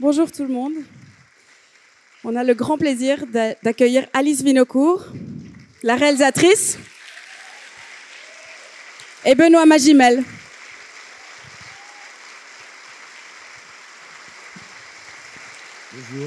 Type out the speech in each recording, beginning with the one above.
Bonjour tout le monde. On a le grand plaisir d'accueillir Alice Vinocourt, la réalisatrice, et Benoît Magimel. Bonjour.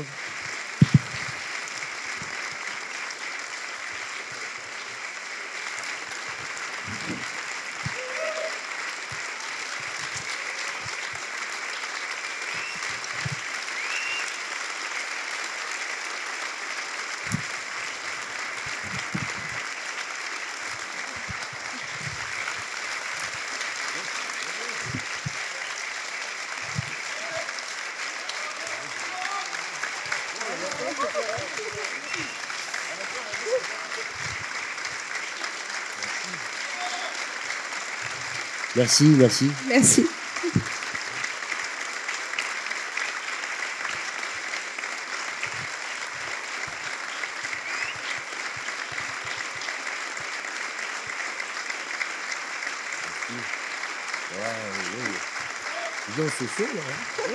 Merci, merci. Merci. Wow, c'est chaud, là.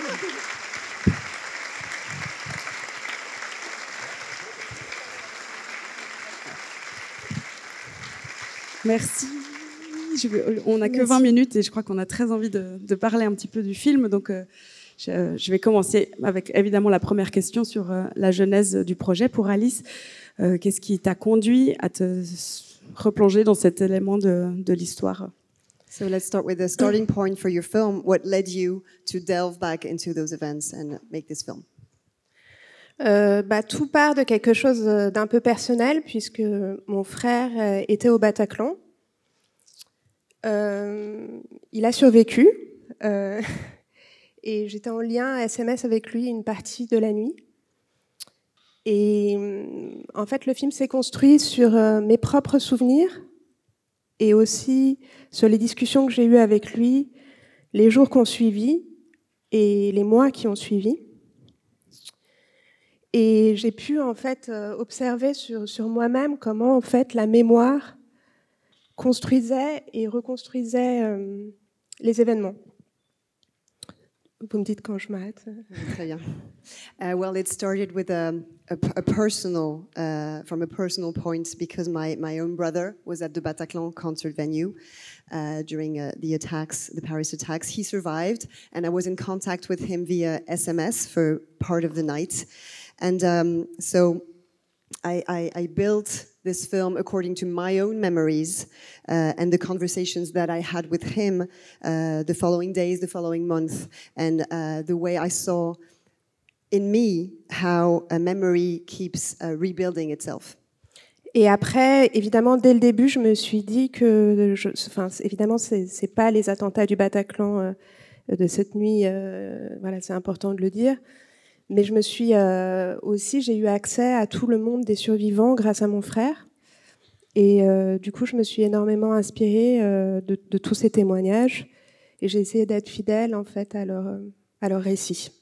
Merci. On n'a que 20 minutes et je crois qu'on a très envie de parler un petit peu du film. Donc, je vais commencer avec évidemment la première question sur la genèse du projet pour Alice. Qu'est-ce qui t'a conduit à te replonger dans cet élément de l'histoire? So let's start with the starting point for your film. What led you to delve back into those events and make this film? Tout part de quelque chose d'un peu personnel, puisque mon frère était au Bataclan. Il a survécu et j'étais en lien SMS avec lui une partie de la nuit. Et en fait, le film s'est construit sur mes propres souvenirs et aussi sur les discussions que j'ai eues avec lui les jours qui ont suivi et les mois qui ont suivi. Et j'ai pu en fait observer sur moi-même comment en fait la mémoire construisait et reconstruisait les événements. Vous me dites quand je m'arrête. Très bien. Well, it started with a personal, from a personal point, because my own brother was at the Bataclan concert venue during the attacks, the Paris attacks. He survived, and I was in contact with him via SMS for part of the night. And so I built this film according to my own memories and the conversations that I had with him the following days, the following month, and the way I saw in me how a memory keeps rebuilding itself. Et après, évidemment, dès le début, je me suis dit que, évidemment, c'est pas les attentats du Bataclan de cette nuit, voilà, c'est important de le dire. Mais je me suis aussi, j'ai eu accès à tout le monde des survivants grâce à mon frère. Et du coup, je me suis énormément inspirée de tous ces témoignages. Et j'ai essayé d'être fidèle, en fait, à leur récit.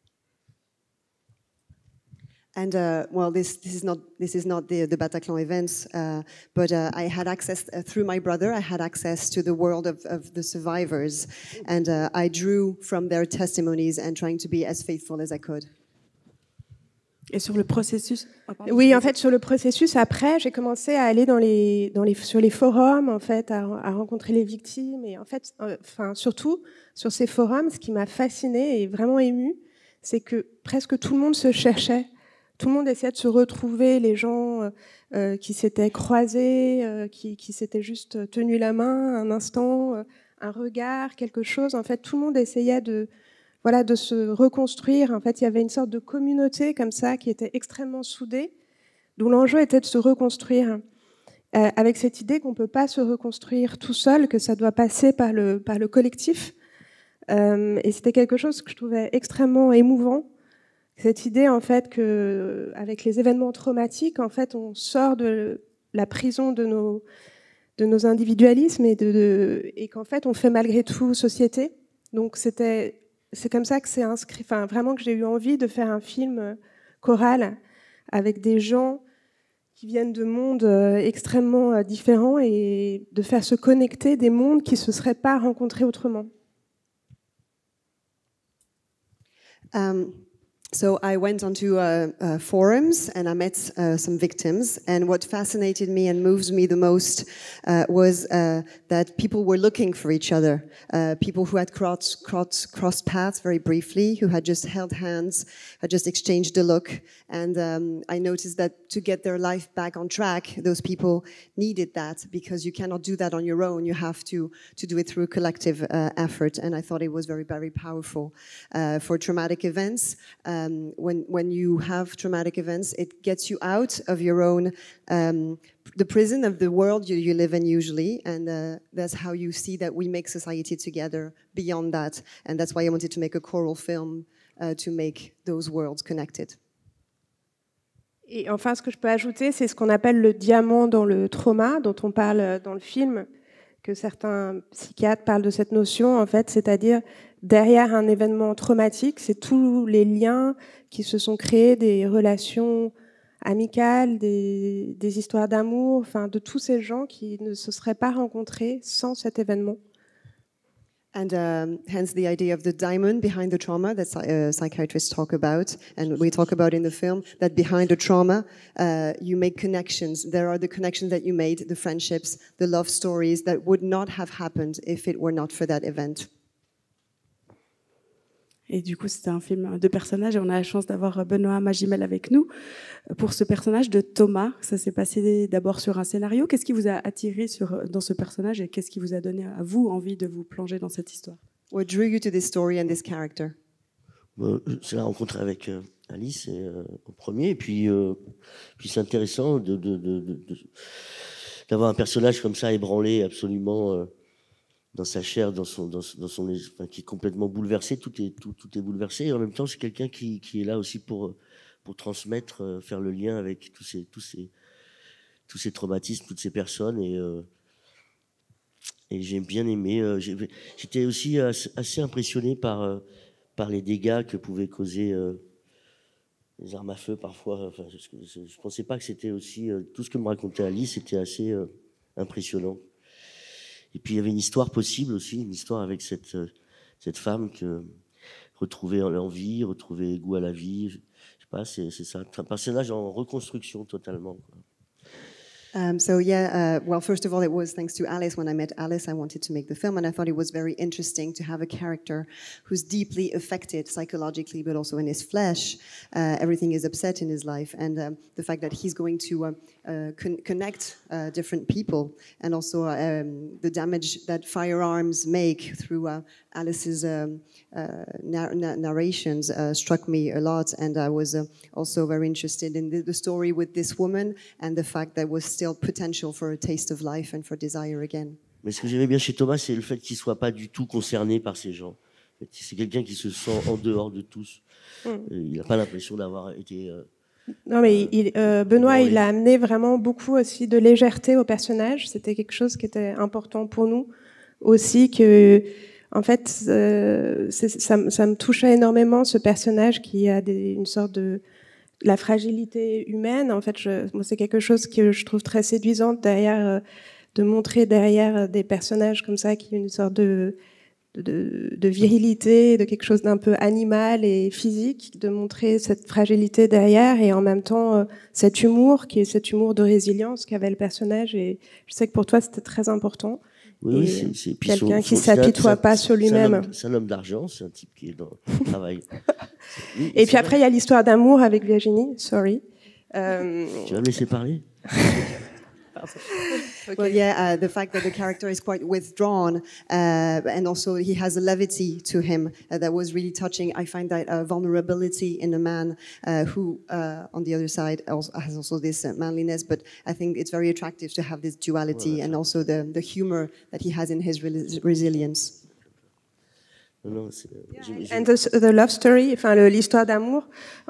And well, this is not the Bataclan events, but I had access through my brother. I had access to the world of the survivors, and I drew from their testimonies and trying to be as faithful as I could. Et sur le processus? Oui, en fait, sur le processus, après, j'ai commencé à aller sur les forums, en fait, à rencontrer les victimes. Et en fait, surtout, sur ces forums, ce qui m'a fascinée et vraiment émue, c'est que presque tout le monde se cherchait. Tout le monde essayait de se retrouver, les gens qui s'étaient croisés, qui s'étaient juste tenus la main un instant, un regard, quelque chose. En fait, tout le monde essayait de se reconstruire. En fait, il y avait une sorte de communauté comme ça qui était extrêmement soudée, d'où l'enjeu était de se reconstruire, avec cette idée qu'on ne peut pas se reconstruire tout seul, que ça doit passer par le collectif. Et c'était quelque chose que je trouvais extrêmement émouvant. Cette idée, en fait, que avec les événements traumatiques, en fait, on sort de la prison de nos individualismes et qu'en fait, on fait malgré tout société. Donc, c'est comme ça que c'est inscrit. Enfin, vraiment que j'ai eu envie de faire un film choral avec des gens qui viennent de mondes extrêmement différents et de faire se connecter des mondes qui se seraient pas rencontrés autrement. So I went onto forums and I met some victims. And what fascinated me and moves me the most was that people were looking for each other. People who had crossed paths very briefly, who had just held hands, had just exchanged a look. And I noticed that to get their life back on track, those people needed that, because you cannot do that on your own. You have to do it through a collective effort. And I thought it was very, very powerful for traumatic events. When you have traumatic events, it gets you out of your own, the prison of the world you live in usually, and that's how you see that we make society together beyond that. And that's why I wanted to make a choral film to make those worlds connected. Et enfin, ce que je peux ajouter, c'est ce qu'on appelle le diamant dans le trauma, dont on parle dans le film, que certains psychiatres parlent de cette notion, en fait, c'est-à-dire derrière un événement traumatique, c'est tous les liens qui se sont créés, des relations amicales, des histoires d'amour, enfin de tous ces gens qui ne se seraient pas rencontrés sans cet événement. And hence the idea of the diamond behind the trauma that psychiatrists talk about, and we talk about in the film, that behind the trauma, you make connections. There are the connections that you made, the friendships, the love stories that would not have happened if it were not for that event. Et du coup, c'était un film de personnages et on a la chance d'avoir Benoît Magimel avec nous pour ce personnage de Thomas. Ça s'est passé d'abord sur un scénario. Qu'est-ce qui vous a attiré dans ce personnage et qu'est-ce qui vous a donné à vous envie de vous plonger dans cette histoire? What drew you to this story and this character? C'est la rencontre avec Alice au premier, et puis c'est intéressant d'avoir un personnage comme ça ébranlé absolument dans sa chair, dans son enfin, qui est complètement bouleversé. Tout est bouleversé, et en même temps c'est quelqu'un qui est là aussi pour transmettre, faire le lien avec tous ces traumatismes, toutes ces personnes, et j'ai bien aimé. J'étais aussi assez impressionné par les dégâts que pouvaient causer les armes à feu parfois. Enfin, je pensais pas que c'était aussi tout ce que me racontait Alice était assez impressionnant. Et puis il y avait une histoire possible aussi, une histoire avec cette femme que retrouver l'envie, retrouver goût à la vie. Je sais pas, c'est ça, un personnage en reconstruction totalement, quoi. Well, first of all, it was thanks to Alice. When I met Alice, I wanted to make the film, and I thought it was very interesting to have a character who's deeply affected psychologically, but also in his flesh. Everything is upset in his life, and the fact that he's going to connect different people, and also the damage that firearms make through Alice's narrations struck me a lot, and I was also very interested in the story with this woman and the fact that was still potential for a taste of life and for desire again. Mais ce que j'aimais bien chez Thomas, c'est le fait qu'il soit pas du tout concerné par ces gens. C'est quelqu'un qui se sent en dehors de tous. Il n'a pas l'impression d'avoir été... Non, mais Benoît, il a amené vraiment beaucoup aussi de légèreté au personnage. C'était quelque chose qui était important pour nous aussi, que... En fait, ça me touchait énormément, ce personnage qui a une sorte de la fragilité humaine. En fait, moi, c'est quelque chose que je trouve très séduisant derrière, de montrer derrière des personnages comme ça qui ont une sorte de virilité, de quelque chose d'un peu animal et physique, de montrer cette fragilité derrière et en même temps cet humour qui est cet humour de résilience qu'avait le personnage. Et je sais que pour toi, c'était très important. Oui, c'est quelqu'un qui s'apitoie pas sur lui-même. C'est un homme d'argent, c'est un type qui est dans le travail. Oui, et puis après, il y a l'histoire d'amour avec Virginie. Sorry. Tu vas me laisser parler? Okay. Well, yeah, the fact that the character is quite withdrawn, and also he has a levity to him that was really touching. I find that vulnerability in a man who, on the other side, has also this manliness. But I think it's very attractive to have this duality, and also the humor that he has in his resilience. Non, and the love story, enfin l'histoire d'amour.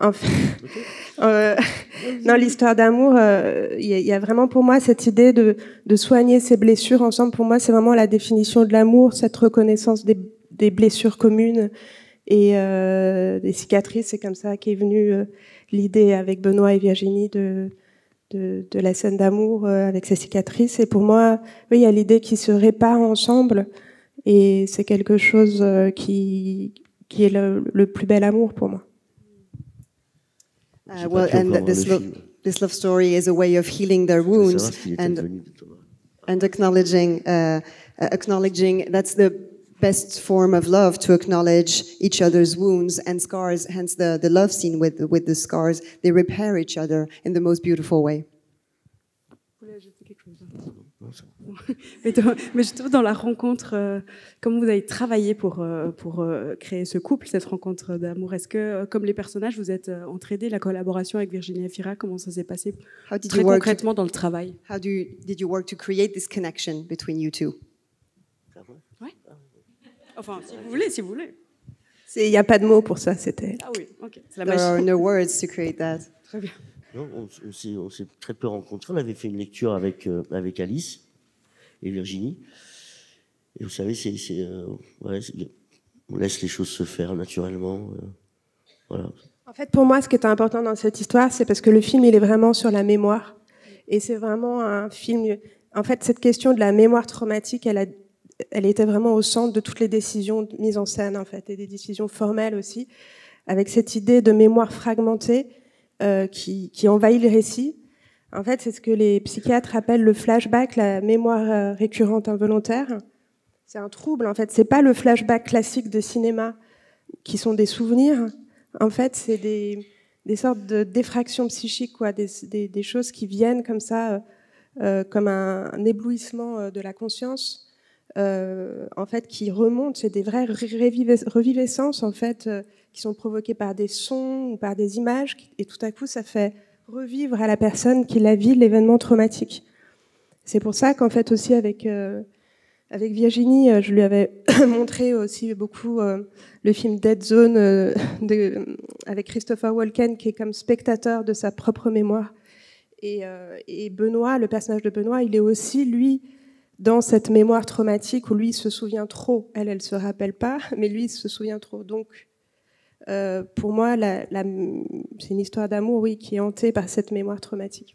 Non, l'histoire d'amour, il y a vraiment pour moi cette idée de soigner ses blessures ensemble. Pour moi, c'est vraiment la définition de l'amour, cette reconnaissance des blessures communes et des cicatrices. C'est comme ça qu'est venue l'idée avec Benoît et Virginie de la scène d'amour avec ces cicatrices. Et pour moi, oui, il y a l'idée qu'ils se réparent ensemble. Et c'est quelque chose qui est le plus bel amour pour moi. J'ai pas pu encore voir le film. This love story is a way of healing their Je veux wounds savoir ce qu'il est advenu de Thomas. and acknowledging that's the best form of love, to acknowledge each other's wounds and scars. Hence the love scene with the scars. They repair each other in the most beautiful way. Vous voulez ajouter quelque chose? Mais justement, dans la rencontre, comment vous avez travaillé pour créer ce couple, cette rencontre d'amour? Est-ce que, comme les personnages, vous êtes entraidés? La collaboration avec Virginie Efira, comment ça s'est passé très concrètement dans le travail? How did you work to create this connection between you two? Ouais. Enfin, si vous voulez. Il n'y a pas de mots pour ça, c'était... Ah oui, ok. C'est la There magie. are no words to create that. Très bien. Non, on s'est très peu rencontrés. On avait fait une lecture avec Alice et Virginie. Et vous savez, on laisse les choses se faire naturellement. Voilà. En fait, pour moi, ce qui est important dans cette histoire, c'est parce que le film, il est vraiment sur la mémoire. Et c'est vraiment un film... En fait, cette question de la mémoire traumatique, elle était vraiment au centre de toutes les décisions mises en scène, en fait, et des décisions formelles aussi, avec cette idée de mémoire fragmentée qui envahit le récit. En fait, c'est ce que les psychiatres appellent le flashback, la mémoire récurrente involontaire. C'est un trouble, en fait. C'est pas le flashback classique de cinéma, qui sont des souvenirs. En fait, c'est des sortes de défractions psychiques, quoi, des choses qui viennent comme ça, comme un éblouissement de la conscience, en fait, qui remontent. C'est des vraies reviviscences, en fait, qui sont provoquées par des sons ou par des images, et tout à coup, ça fait revivre à la personne qui la vit l'événement traumatique. C'est pour ça qu'en fait aussi avec Virginie, je lui avais montré aussi beaucoup le film Dead Zone avec Christopher Walken, qui est comme spectateur de sa propre mémoire. Et Benoît, le personnage de Benoît, il est aussi, lui, dans cette mémoire traumatique où lui il se souvient trop. Elle se rappelle pas, mais lui il se souvient trop. Donc, pour moi, c'est une histoire d'amour, oui, qui est hantée par cette mémoire traumatique.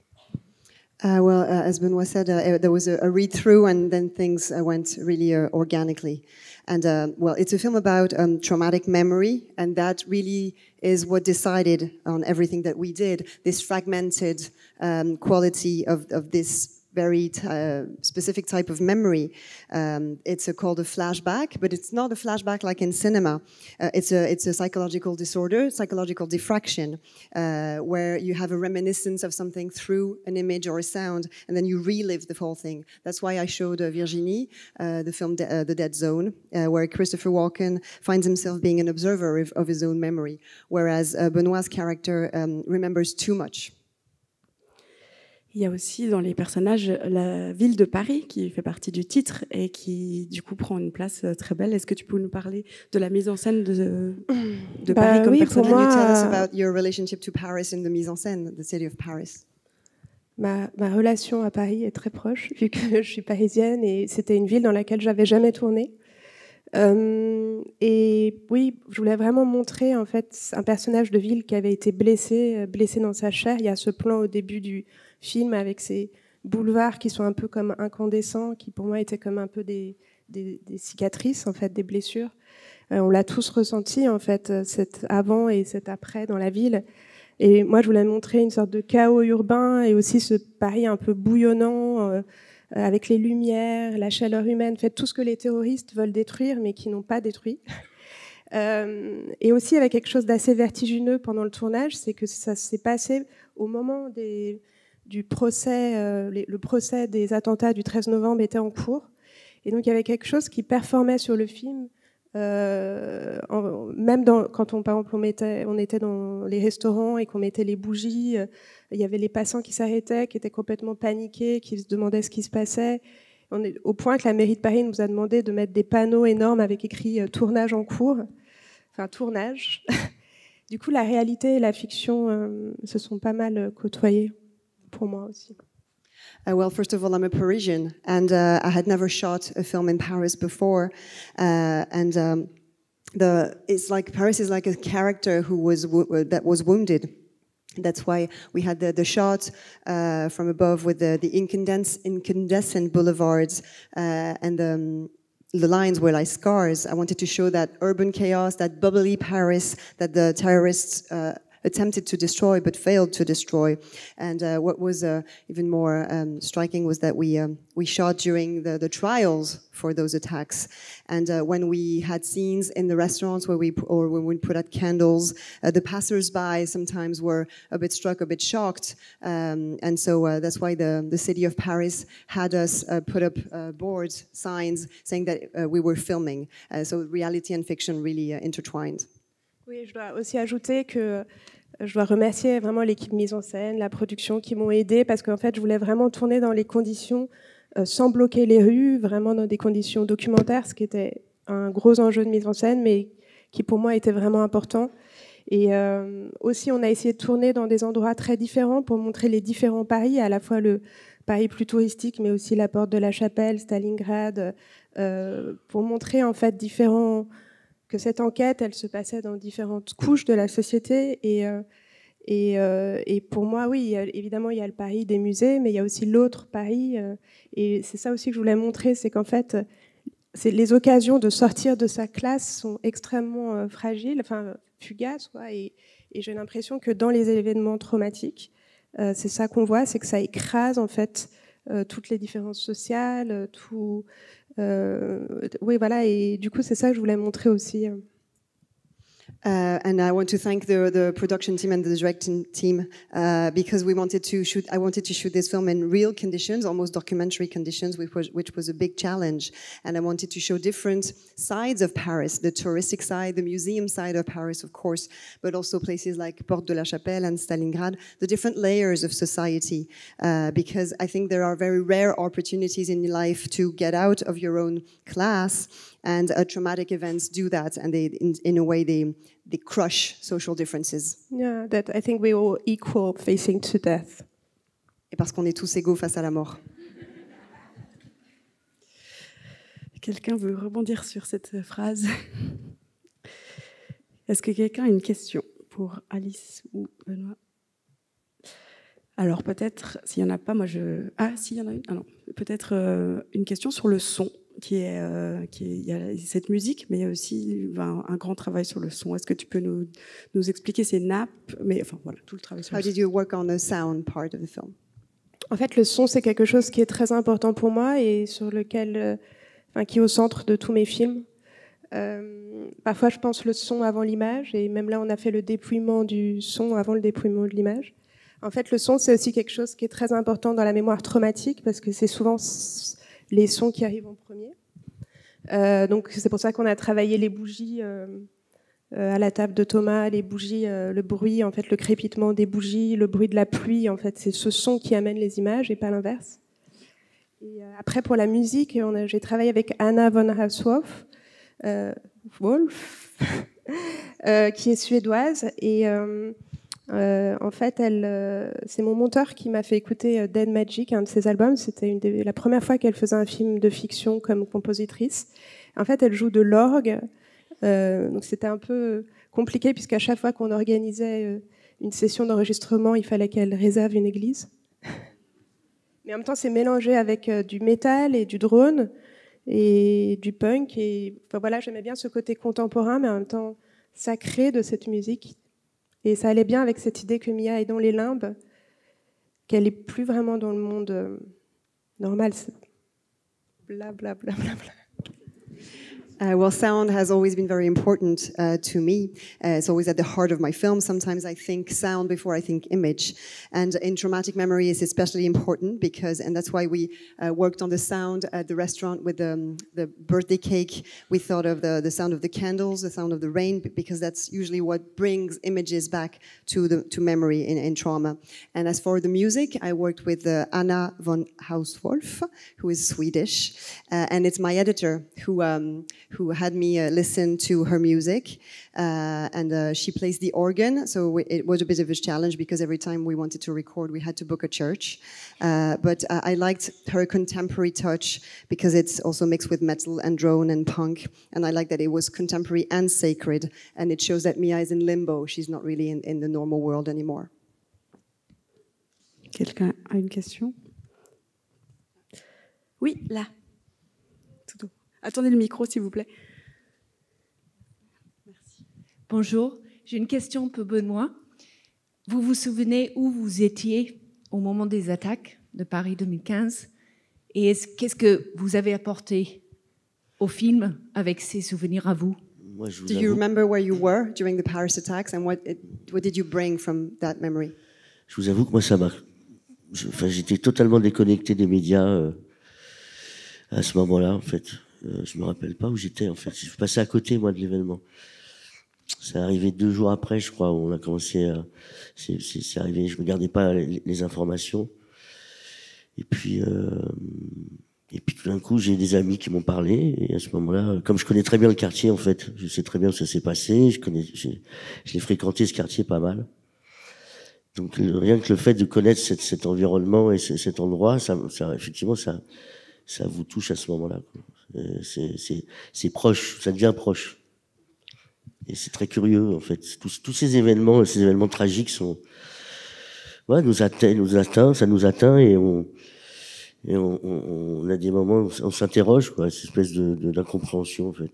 As Benoit said, there was a read-through, and then things went really organically. And it's a film about traumatic memory, and that really is what decided on everything that we did. This fragmented quality of this very specific type of memory. It's called a flashback, but it's not a flashback like in cinema. It's a psychological disorder, psychological diffraction, where you have a reminiscence of something through an image or a sound, and then you relive the whole thing. That's why I showed Virginie the film The Dead Zone, where Christopher Walken finds himself being an observer of his own memory, whereas Benoit's character remembers too much. Il y a aussi dans les personnages la ville de Paris qui fait partie du titre et qui du coup prend une place très belle. Est-ce que tu peux nous parler de la mise en scène de Paris comme personnage? Can you tell us about your relationship to Paris and the mise en scène, the city of Paris? Ma relation à Paris est très proche vu que je suis parisienne et c'était une ville dans laquelle j'avais jamais tourné. Et oui, je voulais vraiment montrer en fait un personnage de ville qui avait été blessé dans sa chair. Il y a ce plan au début du film avec ces boulevards qui sont un peu comme incandescents, qui pour moi étaient comme un peu des cicatrices en fait, des blessures. On l'a tous ressenti en fait, cet avant et cet après dans la ville. Et moi, je voulais montrer une sorte de chaos urbain et aussi ce Paris un peu bouillonnant. Avec les lumières, la chaleur humaine, fait tout ce que les terroristes veulent détruire, mais qui n'ont pas détruit. Et aussi avec quelque chose d'assez vertigineux pendant le tournage, c'est que ça s'est passé au moment du procès, le procès des attentats du 13 novembre était en cours. Et donc il y avait quelque chose qui performait sur le film, même quand par exemple, on était dans les restaurants et qu'on mettait les bougies, il y avait les passants qui s'arrêtaient, qui étaient complètement paniqués, qui se demandaient ce qui se passait. On est au point que la mairie de Paris nous a demandé de mettre des panneaux énormes avec écrit tournage en cours, enfin tournage. Du coup, la réalité et la fiction se sont pas mal côtoyées pour moi aussi. Well, first of all, I'm a Parisian, and I had never shot a film in Paris before. It's like Paris is like a character that was wounded. That's why we had the shot from above with the incandescent boulevards and the lines were like scars. I wanted to show that urban chaos, that bubbly Paris that the terrorists attempted to destroy but failed to destroy. And what was even more striking was that we shot during the trials for those attacks. And when we had scenes in the restaurants when we put out candles, the passers-by sometimes were a bit struck, a bit shocked. And so that's why the city of Paris had us put up boards, signs, saying that we were filming. So reality and fiction really intertwined. Oui, je dois aussi ajouter que je dois remercier vraiment l'équipe mise en scène, la production qui m'ont aidée, parce qu'en fait, je voulais vraiment tourner dans les conditions sans bloquer les rues, vraiment dans des conditions documentaires, ce qui était un gros enjeu de mise en scène, mais qui pour moi était vraiment important. Et aussi, on a essayé de tourner dans des endroits très différents pour montrer les différents Paris, à la fois le Paris plus touristique, mais aussi la Porte de la Chapelle, Stalingrad, pour montrer en fait que cette enquête, elle se passait dans différentes couches de la société. Et pour moi, oui, évidemment, il y a le Paris des musées, mais il y a aussi l'autre Paris. Et c'est ça aussi que je voulais montrer, c'est qu'en fait, les occasions de sortir de sa classe sont extrêmement fragiles, enfin fugaces, quoi. Et j'ai l'impression que dans les événements traumatiques, c'est ça qu'on voit, c'est que ça écrase en fait toutes les différences sociales, tout. Oui, voilà. Et du coup, c'est ça que je voulais montrer aussi. And I want to thank the production team and the directing team because I wanted to shoot this film in real conditions, almost documentary conditions, which was a big challenge. And I wanted to show different sides of Paris, the touristic side, the museum side of Paris, of course, but also places like Porte de la Chapelle and Stalingrad, the different layers of society. Because I think there are very rare opportunities in life to get out of your own class. And traumatic events do that, and in a way, they crush social differences. Yeah, that I think we all equal facing to death. Et parce qu'on est tous égaux face à la mort. Quelqu'un veut rebondir sur cette phrase? Est-ce que quelqu'un a une question pour Alice ou Benoît? Alors peut-être, s'il n'y en a pas, s'il y en a une. Ah non, peut-être une question sur le son. Il y a cette musique, mais il y a aussi un grand travail sur le son. Est-ce que tu peux nous expliquer ces nappes, mais enfin voilà, tout le travail sur le son. How did you work on the sound part of the film? En fait, le son, c'est quelque chose qui est très important pour moi et sur lequel, qui est au centre de tous mes films. Parfois, je pense le son avant l'image, et même là, on a fait le dépouillement du son avant le dépouillement de l'image. En fait, le son, c'est aussi quelque chose qui est très important dans la mémoire traumatique, parce que c'est souvent les sons qui arrivent en premier. Donc c'est pour ça qu'on a travaillé les bougies à la table de Thomas, les bougies, le bruit, en fait, le crépitement des bougies, le bruit de la pluie, en fait, c'est ce son qui amène les images et pas l'inverse. Et après, pour la musique, j'ai travaillé avec Anna von Hauswolf, qui est suédoise, et en fait, c'est mon monteur qui m'a fait écouter Dead Magic, un de ses albums. C'était la première fois qu'elle faisait un film de fiction comme compositrice. En fait, elle joue de l'orgue, donc c'était un peu compliqué puisqu'à chaque fois qu'on organisait une session d'enregistrement, il fallait qu'elle réserve une église. Mais en même temps, c'est mélangé avec du métal et du drone et du punk. Et enfin, voilà, j'aimais bien ce côté contemporain, mais en même temps sacré de cette musique. Et ça allait bien avec cette idée que Mia est dans les limbes, qu'elle n'est plus vraiment dans le monde normal. C'est bla bla bla bla bla. Well, sound has always been very important to me. It's always at the heart of my film. Sometimes I think sound before I think image. And in traumatic memory is especially important and that's why we worked on the sound at the restaurant with the birthday cake. We thought of the sound of the candles, the sound of the rain, because that's usually what brings images back to memory in trauma. And as for the music, I worked with Anna von Hauswolf, who is Swedish. And it's my editor who had me listen to her music, and she plays the organ, so it was a bit of a challenge because every time we wanted to record we had to book a church, but I liked her contemporary touch because it's also mixed with metal and drone and punk, and I like that it was contemporary and sacred, and it shows that Mia is in limbo. She's not really in the normal world anymore. Quelqu'un a une question? Oui, là. Tout haut. Attendez le micro, s'il vous plaît. Merci. Bonjour, j'ai une question pour Benoît. vous vous souvenez où vous étiez au moment des attaques de Paris 2015 et qu'est-ce que vous avez apporté au film avec ces souvenirs à vous? Moi, je vous Do you remember where you were during the Paris attacks and what did you bring from that memory? Je vous avoue que moi, ça m'a... j'étais totalement déconnecté des médias à ce moment-là, en fait. Je me rappelle pas où j'étais, en fait. Je suis passé à côté, moi, de l'événement. C'est arrivé 2 jours après, je crois, où on a commencé à... C'est arrivé, je regardais pas les informations. Et puis tout d'un coup, j'ai des amis qui m'ont parlé. Et à ce moment-là, comme je connais très bien le quartier, en fait, je sais très bien où ça s'est passé. Je l'ai fréquenté, ce quartier, pas mal. Donc rien que le fait de connaître cet environnement et cet endroit, ça effectivement, ça vous touche à ce moment-là. C'est proche, ça devient proche. Et c'est très curieux, en fait. Tous ces événements tragiques sont, ouais, ça nous atteint et on a des moments où on s'interroge, quoi, cette espèce d'incompréhension, en fait.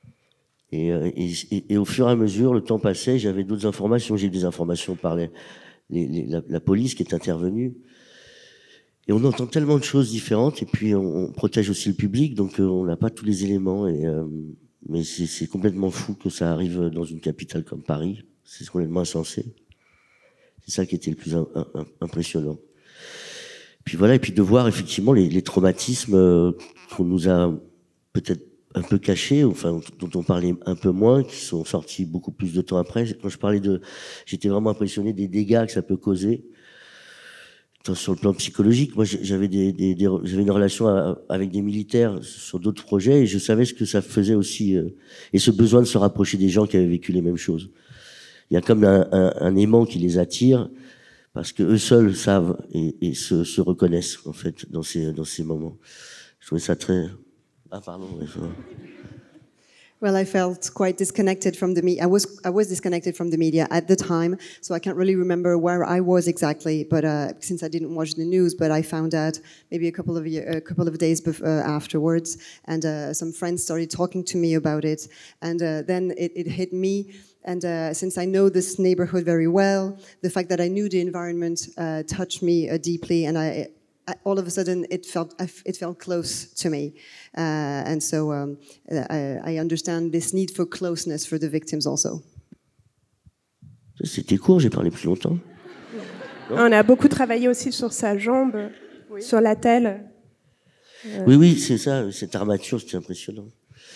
Et au fur et à mesure, le temps passait, j'avais d'autres informations. J'ai eu des informations par la police qui est intervenue. Et on entend tellement de choses différentes, et puis on protège aussi le public, donc on n'a pas tous les éléments. Mais c'est complètement fou que ça arrive dans une capitale comme Paris. C'est complètement insensé. C'est ça qui était le plus impressionnant. Puis voilà, et puis de voir effectivement les traumatismes qu'on nous a peut-être un peu cachés, enfin dont on parlait un peu moins, qui sont sortis beaucoup plus de temps après. Quand je parlais j'étais vraiment impressionné des dégâts que ça peut causer sur le plan psychologique. Moi, j'avais une relation avec des militaires sur d'autres projets et je savais ce que ça faisait aussi, et ce besoin de se rapprocher des gens qui avaient vécu les mêmes choses. Il y a comme un aimant qui les attire parce que eux seuls savent et se reconnaissent en fait dans ces moments. Je trouvais ça très... Ah pardon. Well, I felt quite disconnected from the media. I was disconnected from the media at the time, so I can't really remember where I was exactly. But since I didn't watch the news, but I found out maybe a couple of days afterwards, and some friends started talking to me about it, and then it hit me. And since I know this neighborhood very well, the fact that I knew the environment touched me deeply, and all of a sudden it felt close to me, and so I understand this need for closeness for the victims also. C'était court, j'ai parlé plus longtemps. On a beaucoup travaillé aussi sur sa jambe, oui. Sur l'attelle. Oui, c'est ça, cette armature, c'était impressionnant.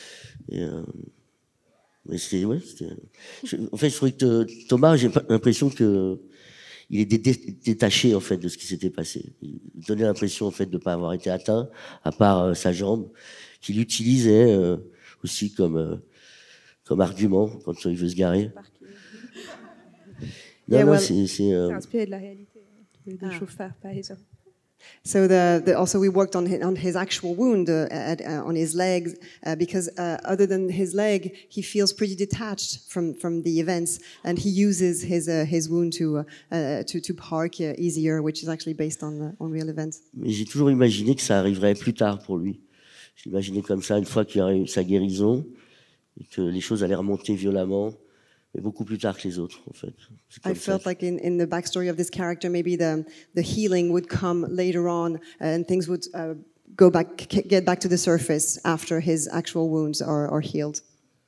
Mais en fait, je trouvais que Thomas, j'ai l'impression que il est détaché en fait de ce qui s'était passé. Il donnait l'impression en fait de pas avoir été atteint, à part sa jambe, qu'il utilisait aussi comme argument quand il veut se garer. C'est inspiré de la réalité des chauffeurs, par exemple. So also we worked on his actual wound on his legs because other than his leg, he feels pretty detached from the events, and he uses his wound to park easier, which is actually based on real events. Mais j'ai toujours imaginé que ça arriverait plus tard pour lui. Je l'imaginais comme ça, une fois qu'il y aurait eu sa guérison, et que les choses allaient remonter violemment, mais beaucoup plus tard que les autres, en fait. I felt like in the backstory of this character, maybe the healing would come later on, and things would get back to the surface after his actual wounds are healed.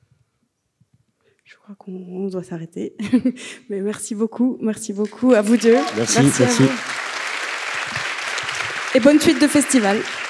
Je crois qu'on doit s'arrêter. Mais merci beaucoup à vous deux. Merci. À vous. Et bonne suite de festival.